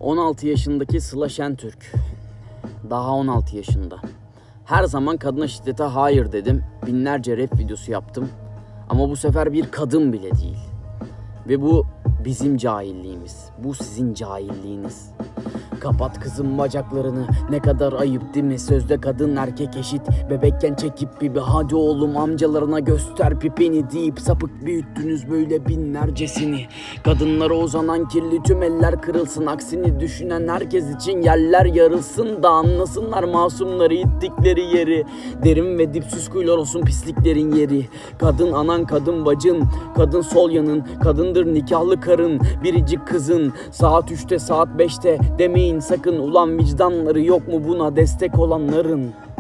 16 yaşındaki Sıla Şentürk. Daha 16 yaşında. Her zaman kadına şiddete hayır dedim. Binlerce rap videosu yaptım. Ama bu sefer bir kadın bile değil. Ve bu bizim cahilliğimiz. Bu sizin cahilliğiniz. Kapat kızım bacaklarını, ne kadar ayıp değil mi? Sözde kadın erkek eşit. Bebekken çekip bibi, hadi oğlum amcalarına göster pipini deyip sapık büyüttünüz böyle binlercesini. Kadınlara uzanan kirli tüm eller kırılsın. Aksini düşünen herkes için yerler yarılsın da anlasınlar masumları ittikleri yeri. Derin ve dipsiz kuyular olsun pisliklerin yeri. Kadın anan, kadın bacın, kadın sol yanın, kadındır nikahlı karın, biricik kızın. Saat 3'te saat 5'te demeyin sakın, ulan vicdanları yok mu buna destek olanların?